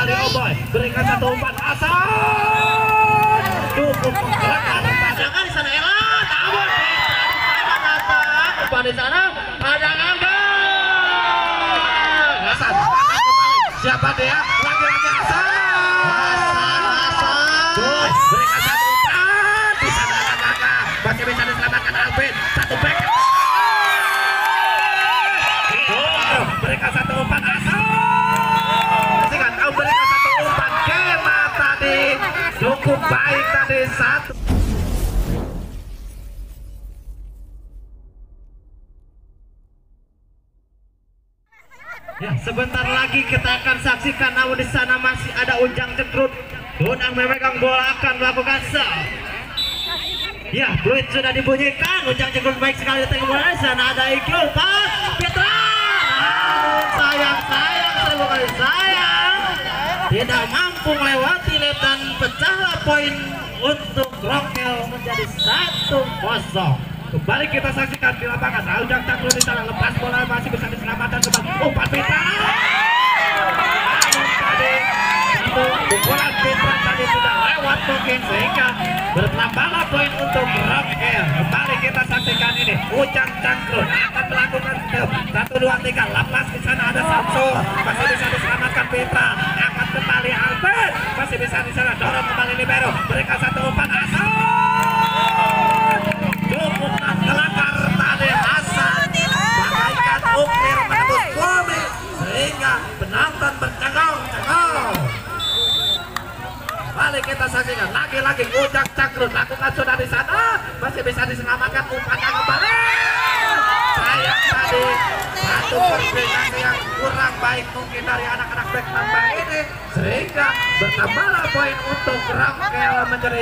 kembali Oboy, berikan satu umpan asal cukup menggerakkan pandangan di sana Ella, namun umpan di sana ada angka Hasan kembali, siapa dia? Lagi-lagi Hasan berikan satu umpan di sana ada kakak, masih bisa diselamatkan Alvin, satu back berikan satu umpan asal berikan satu umpan Gema tadi cukup baik tadi satu. Ya, sebentar lagi kita akan saksikan, namun di sana masih ada Ujang Cekrut. Donang memegang bola akan melakukan serve. Ya, fluid sudah dibunyikan. Ujang Cekrut baik sekali di tengah bola. Di sana ada Iqbal, Petra. Sayang, seribu kali sayang. Tidak mampu melewati dan pecahlah poin untuk Rokel menjadi 1-0. Kembali kita saksikan di lapangan. Ujang Cekrut di sana lepas bola masih bisa diselamatkan kembali. Umpan Petra. Pukulan Petra tadi sudah lewat mungkin sehingga bertambahlah poin untuk Rokel. Kembali kita saksikan ini Ujang Cekrut akan melakukan step 1, 2, 3 lepas di sana ada Samsul masih bisa diselamatkan Petra akan kembali Alvin masih bisa di sana dorong kembali libero berikan satu umpan asal cukup kelakar tadi Hasan bagaikan ukir menembus bumi sehingga penonton bercengong-cengong. Kembali kita saksikan lagi-lagi Ujang Cekrut lakukan sudah di sana masih bisa diselamatkan umpannya kembali. Sayang tadi satu komunikasi yang kurang baik mungkin dari anak-anak back Mamba ini sehingga bertambahlah poin untuk Rokel menjadi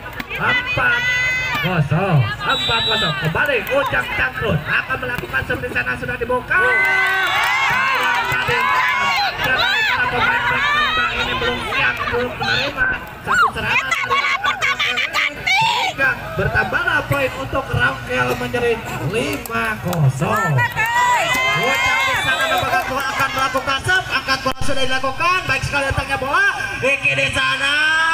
4-0. Kembali Ujang Cekrut akan melakukan serve di sana sudah dibuka. Sayang tadi dari para pemain back Mamba ini belum siap belum menerima satu serangan dari anak-anak sehingga bertambahlah poin untuk Rokel menjadi 5-0. Ujang di sana akan melakukan serve, angkat bola sudah dilakukan, baik sekali datangnya bola. Iki di sana,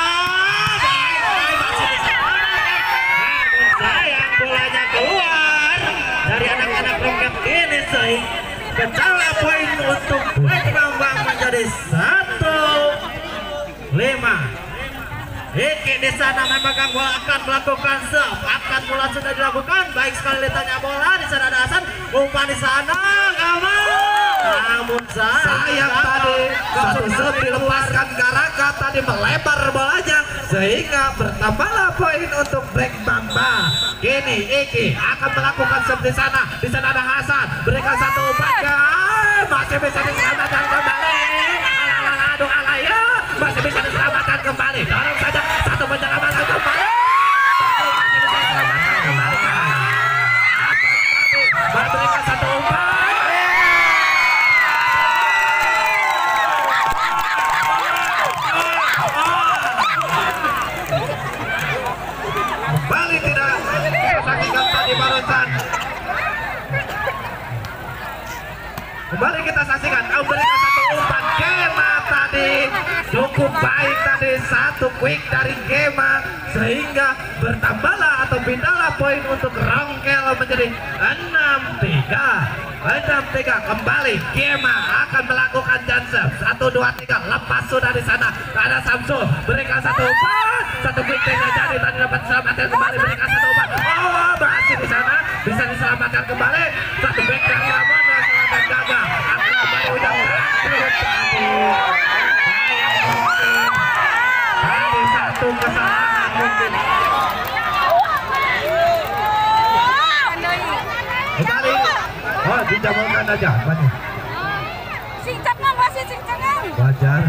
masih di sana. Namun sayang bolanya keluar dari anak-anak Roket ini sehingga pecahlah poin untuk Black Mamba menjadi 1-5. Iki di sana memegang bola akan melakukan serve, angkat bola sudah dilakukan, baik sekali ditanya bola di sana ada Hasan, umpan di sana, namun sayang tadi satu serve dilepaskan Garaka tadi melebar bolanya sehingga bertambahlah poin untuk Black Mamba. Kini Iki akan melakukan serve di sana ada Hasan, berikan satu umpan, masih bisa diselamatkan kembali. Aduh alaya, masih bisa diselamatkan kembali. Dorong saja satu penyelamatan kembali. Masih bisa diselamatkan kembali. Berikan satu umpan. Kembali tidak saksikan tadi barusan. Kembali kita saksikan. Berikan satu umpan Gema tadi cukup baik tadi satu quick dari Gema sehingga bertambahlah atau pindahlah poin untuk Rokel menjadi 6-3. Kembali Gema akan melakukan jump 1, 2, 3 lepas sudah di sana ada Samsul berikan satu umpan satu quick tidak jadi tadi dapat diselamatkan kembali berikan satu umpan masih di sana bisa diselamatkan kembali satu back dari Ramon dan gagal akan kembali Ujang Cekrut tadi satu kesalahan mungkin kembali dijamurkan aja singkat nggak masih singkat wajar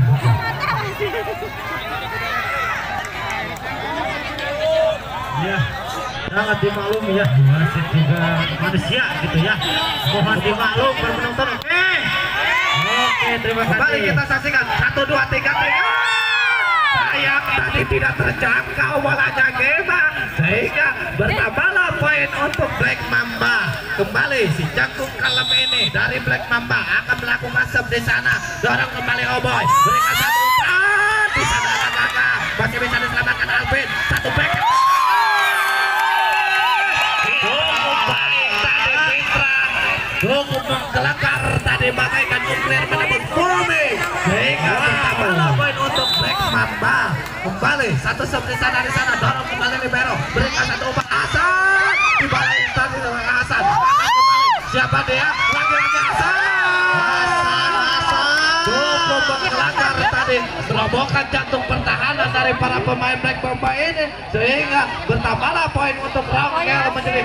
ya sangat dimaklumi ya wasit juga manusia gitu ya mohon dimaklum penonton. Oke terima kasih. Kembali kita saksikan 1, 2, 3 sayang tadi tidak terjangkau bolanya Gema sehingga bertambahlah poin untuk Black Mamba. Kembali si jangkung kalem ini dari Black Mamba akan melakukan serve di sana dorong kembali Oboy berikan satu umpan Alvin, satu back. Cukup menggelakar tadi bagaikan nuklir menembus bumi sehingga bertambahlah poin untuk Black Mamba. Kembali satu serve di sana dorong kembali libero, berikan satu umpan Hasan di balik tadi dengan Hasan. Kembali siapa dia? Lagi-lagi Hasan. Cukup menggelakar tadi terobokan jantung pertahanan dari para pemain Black Mamba ini sehingga bertambahlah poin untuk Rongkel menjadi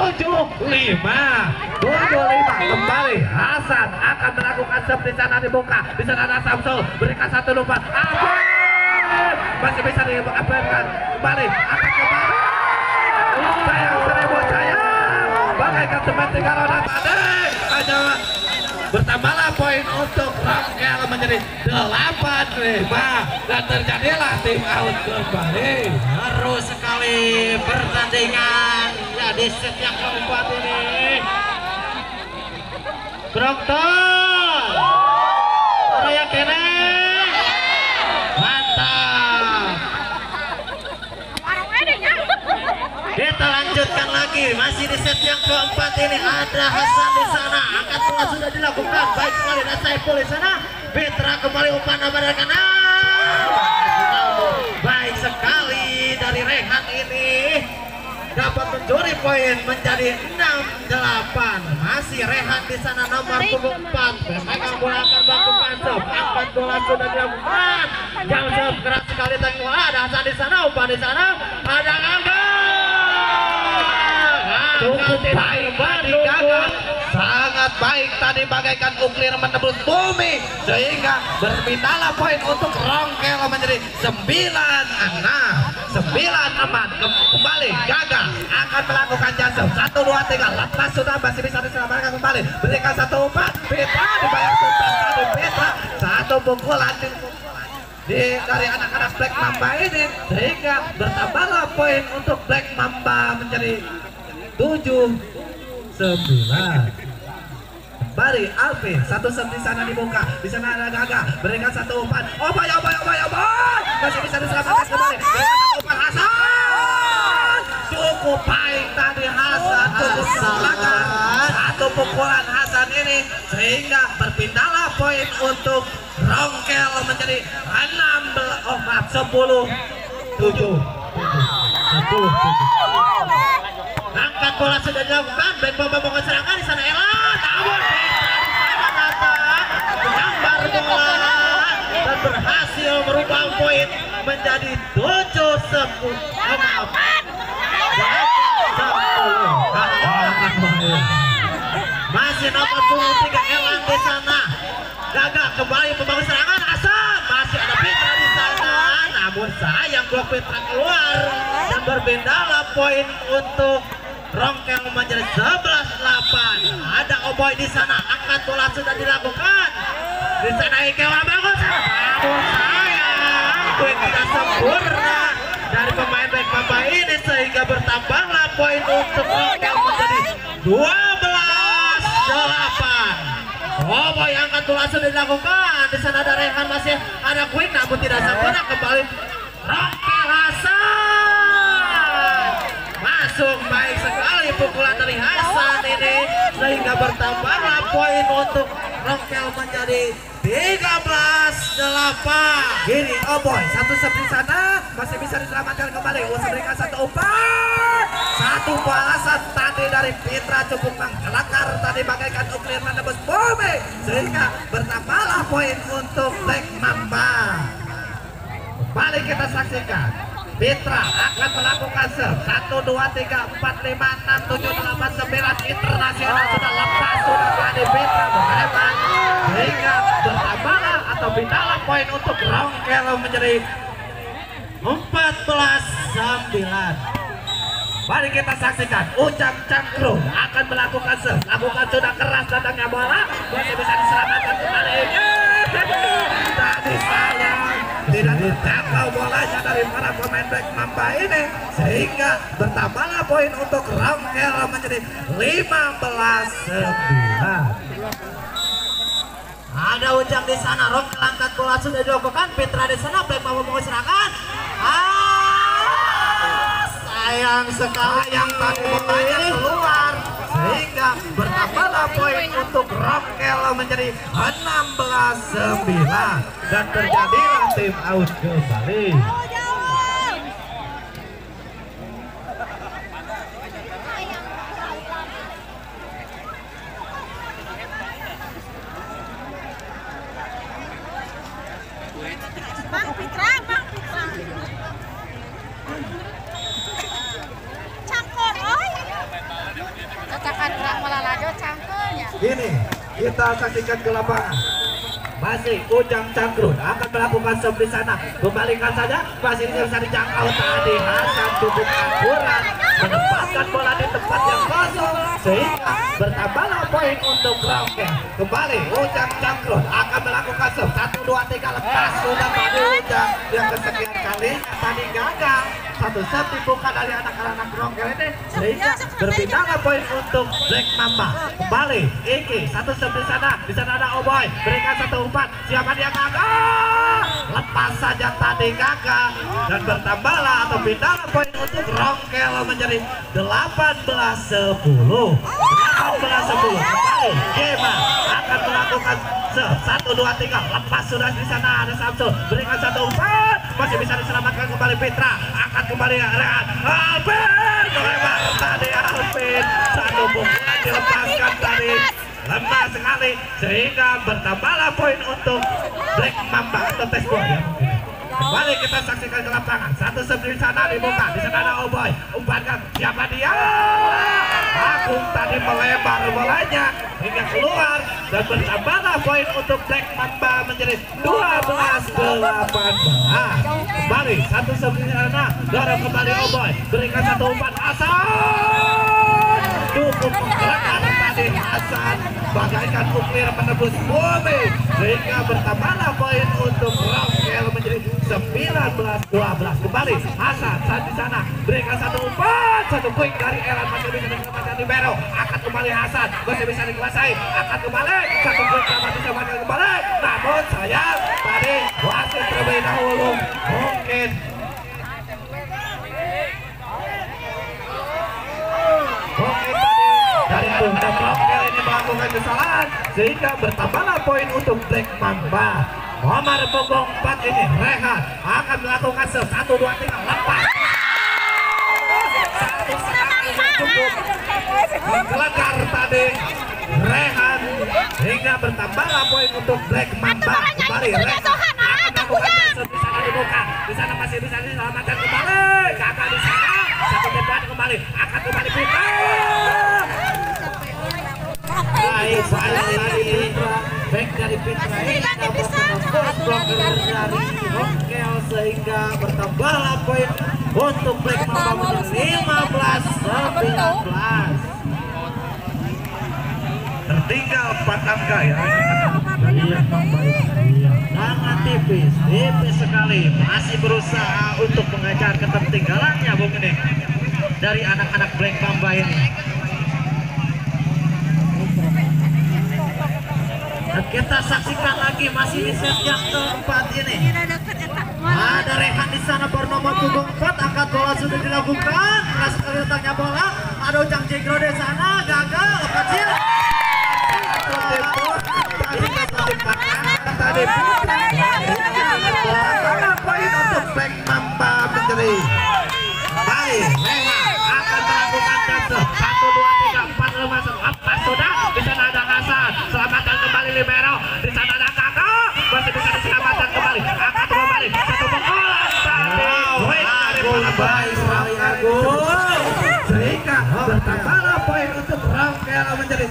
7-5. Kembali Hasan akan melakukan serve di sana dibuka, di sana ada Samsul berikan satu umpan masih bisa diabaikan, kembali akan kembali sayang 1000 sayang bagaikan seperti roda tadi hanya bertambahlah poin untuk Rongkel menjadi 8-5 dan terjadilah tim out kembali. Terus sekali pertandingan ya di set yang keempat ini. Brompton Raya kene mantap. Kita lanjutkan lagi masih di set yang keempat ini ada Hasan di sana, angkat bola sudah dilakukan baik sekali dan Saiful di sana. Petra kembali umpan memberikan baik sekali dari Rehan ini dapat mencuri poin menjadi 6-8. Masih Rehan di sana nomor 4 memegang bola akan melakukan serve, angkat bola sudah dilakukan jam serve keras sekali tanggung bola. Ada Hasan di sana, umpan di sana ada Angga. Cukup baik tadi gagal, sangat baik tadi bagaikan nuklir menembus bumi sehingga berpindahlah poin untuk Rongkel menjadi 9-6. Kembali gagal akan melakukan jasa 1, 2, 3 lepas sudah masih bisa diselamatkan kembali, berikan satu umpan Petra dibayar tuntas tadi Petra satu pukulan dari anak-anak Black Mamba ini sehingga bertambahlah poin untuk Black Mamba menjadi 7-9. Kembali Alvin, satu serve di sana dibuka, di sana ada Gaga, berikan satu umpan, oboy, masih bisa diselamatkan kembali, berikan satu umpan Hasan, cukup baik tadi Hasan, cukup diselamatkan satu pukulan Hasan ini sehingga berpindahlah poin untuk Rongkel menjadi 10-7. Angkat bola sudah dilakukan, Black Mamba mau serangan di sana Ella, namun gambar bola dan berhasil merubah poin menjadi 7-10. Masih nomor 23 Elan di sana. Gagal kembali membangun serangan Hasan, masih ada Petra di sana, namun sayang blok Petra keluar dan berbedala poin untuk Rongkel menjadi 11-8. Ada Oboy di sana, angkat bola sudah dilakukan. Di sana Ikewa bagus, namun sayang poin tidak sempurna dari pemain Black Mamba ini sehingga bertambahlah poin untuk Rongkel menjadi 12-8. Oboy angkat bola sudah dilakukan. Di sana ada Rehan, masih ada Queen, namun tidak sempurna. Kembali Rongkel Hasan masuk baik sekali pukulan dari Hasan ini sehingga bertambahlah poin untuk Rongkel menjadi 13-8. Gini Oboy, satu serve di sana masih bisa diselamatkan kembali. Usah berikan satu umpan, satu balasan tadi dari Petra cukup menggelakar tadi bagaikan nuklir menembus bumi sehingga bertambahlah poin untuk Black Mamba. Kembali kita saksikan Petra akan melakukan serve 1, 2, 3, 4, 5, 6, 7, 8, 9 internasional sudah lepas sudah tadi Petra berhebat sehingga bertambahlah atau pindahlah poin untuk Rongkel menjadi 14-9. Mari kita saksikan Ujang Cangkrung akan melakukan serve, lakukan sudah keras datangnya bola, masih bisa diselamatkan kembali. Tadi sayang tidak terjangkau bolanya dari para pemain Black Mamba ini sehingga bertambahlah poin untuk Rongkel menjadi 15-9. Ada Ujang di sana, Rongkel angkat bola sudah dilakukan, Petra di sana, Black Mamba mau serangan. sayang sekali yang tadi bolanya keluar sehingga bertambahlah poin untuk Rongkel menjadi 16-9 dan terjadilah tim out kembali. Bang Pitra, Bang Pitra. Cangkor, oi. Katakan orang malalado cangkornya. ini kita saksikan ke lapangan. Masih Ujang Cangkrut akan melakukan serve di sana. Kembalikan saja, masih bisa dijangkau tadi. Hasan cukup akurat menempatkan bola di tempat yang kosong sehingga bertambahlah poin untuk Rongkel. Kembali Ujang Cangkrut akan melakukan serve 1, 2, 3 lepas sudah pada Ujang yang kesekian kalinya tadi gagal. Satu serve dibuka dari anak-anak Rongkel ini sehingga berpindahlah poin untuk Black Mamba. Kembali Iki satu serve di sana ada Oboy berikan satu umpan, siapa dia gagal, lepas saja tadi gagal dan bertambahlah atau pindahlah poin untuk Rongkel menjadi 18-10. 18-10. Kembali Gema akan melakukan serve 1, 2, 3 lepas sudah di sana ada Samsul berikan satu umpan, masih bisa diselamatkan kembali Pitra, akan kembali Rehan Alvin lebar tadi Alvin, satu pukulan dilepaskan tadi lemah sekali sehingga bertambahlah poin untuk Black Mamba atau tes boy ya. Kembali kita saksikan ke lapangan, satu serve di sana dibuka, di sana ada Oboy, umpankan siapa dia? Agung tadi melebar bolanya hingga keluar dan bertambahlah poin untuk Black Mamba menjadi 12-18. Kembali satu serve di sana, dorong kembali Oboy, berikan satu umpan Hasan, cukup menggerakkan tadi Hasan bagaikan nuklir menembus bumi sehingga bertambahlah poin untuk Rongkel menjadi 19-12. Kembali Hasan saat di sana berikan satu umpan, satu quick dari Elan masih bisa diselamatkan libero, akan kembali Hasan masih bisa dikuasai, akan kembali satu quick dapat diselamatkan kembali, namun sayang tadi wasit terlebih dahulu mungkin dari Bunda Rongkel ini melakukan kesalahan sehingga bertambahlah poin untuk Black Mamba. Nomor punggung 4 ini Rehan akan melakukan serve 1, 2, 3 lepas. Satu sekali cukup menggelegar tadi Rehan hingga bertambahlah poin untuk Black Mamba. Kembali Rehan akan melakukan serve di sana dibuka, di sana masih bisa diselamatkan kembali. Gagal di sana, satu tempat kembali akan kembali Pitra. Baik dari back dari Pitra ini dari Rongkel sehingga bertambahlah poin untuk Black Mamba menjadi 15-19. Tertinggal 4 angka ya. Iya, sangat tipis sekali. Masih berusaha untuk mengejar ketertinggalannya Bung ini dari anak-anak Black Mamba ini. Dan kita saksikan lagi masih di set yang keempat ini. Ada Rehan di sana bernomor punggung 4, angkat bola sudah dilakukan. Keras sekali letaknya bola. Ada Ujang Jegro di sana, gagal kecil. Tadi poin untuk Black Mamba menjadi. Baik, Rehan akan melakukan jatuh 1, 2, 3, 4, 5, 4 sudah. Di sana ada Hasan, selamatkan kembali libero. Di sana ada Kakak, masih bisa diselamatkan kembali. Akan kembali satu pukulan tadi. Baik sekali Agung. Sehingga bertambahlah poin untuk Rongkel menjadi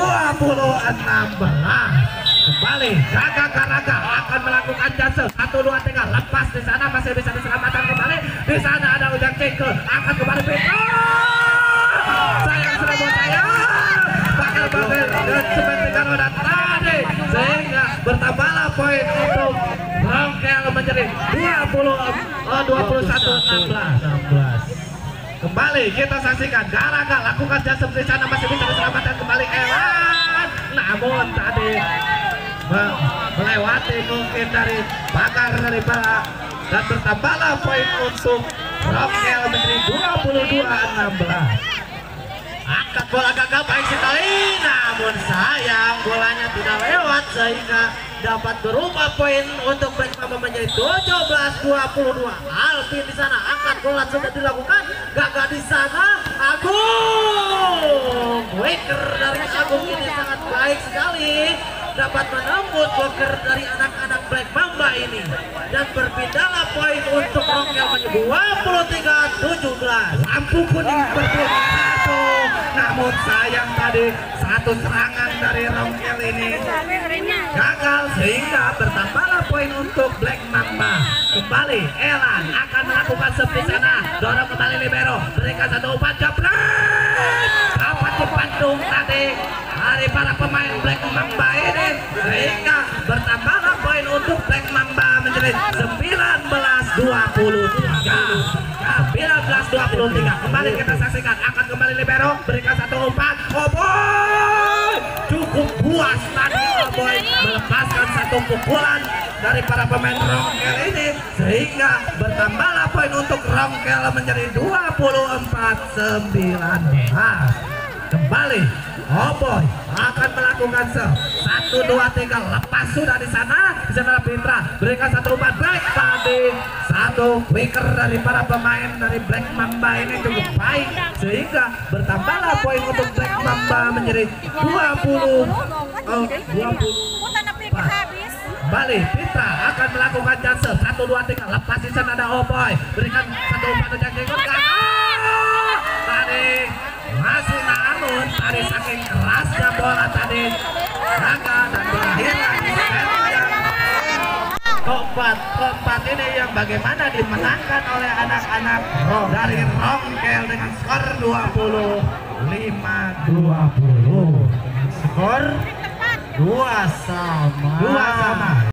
20-16. Kembali Gaga Garaga akan melakukan jasa 1, 2, 3 lepas di sana masih bisa diselamatkan kembali. Di sana ada Ujang Cengkel akan kembali Pitra. Sayang sudah buat saya. Bakal dan sebentar roda tadi sehingga bertambahlah poin untuk Rongkel menjadi 21-16. Kembali kita saksikan Garaga lakukan jasa di sana masih bisa diselamatkan kembali Elan. Namun tadi melewati mungkin dari pagar dari bala dan bertambahlah poin untuk Rongkel menjadi 22-16. Angkat bola gagal baik sekali, namun sayang bolanya tidak lewat sehingga dapat berubah poin untuk Black Mamba menjadi 17-22. Alvin di sana angkat bola sudah dilakukan, gagal di sana. Agung, Waker dari Agung ini sangat baik sekali, dapat menembus blocker dari anak-anak Black Mamba ini dan berpindahlah poin untuk Rongkel menjadi 23-17. Lampu kuning berbunyi satu, namun sayang tadi satu serangan dari Rongkel ini gagal sehingga bertambahlah poin untuk Black Mamba. Kembali Elan akan melakukan serve di sana, dorong kembali libero, berikan satu umpan jeblok, dapat dibantung tadi dari para pemain Black Mamba ini sehingga bertambahlah poin untuk Black Mamba menjadi 19-23. Kembali kita saksikan, akan kembali libero, berikan satu umpan, Oboy cukup puas tadi Oboy melepaskan satu pukulan dari para pemain Rongkel ini sehingga bertambahlah poin untuk Rongkel menjadi 24-19. Kembali Oboy akan melakukan serve 1, 2, 3, lepas sudah di sana Pitra berikan satu umpan baik tadi, satu quicker dari para pemain dari Black Mamba ini cukup baik sehingga bertambahlah poin untuk Black Mamba menjadi 20. Kembali Pitra akan melakukan chance 1, 2, 3, lepas di sana ada Oboy, berikan satu umpan untuk jenggot tadi masih, namun tadi saking kerasnya bola tadi gagal dan berakhirlah di set yang keempat ini yang bagaimana dimenangkan oleh anak-anak dari Rongkel dengan skor 25-20. Skor 2-2.